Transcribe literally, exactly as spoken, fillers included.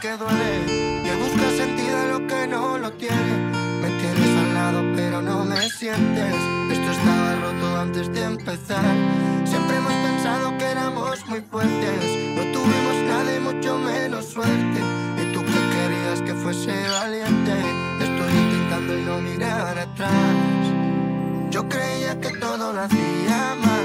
que duele, que busca sentido en lo que no lo tiene. Me tienes al lado pero no me sientes. Esto estaba roto antes de empezar. Siempre hemos pensado que éramos muy fuertes. No tuvimos nada y mucho menos suerte. Y tú que querías que fuese valiente. Estoy intentando y no mirar atrás. Yo creía que todo lo hacía mal.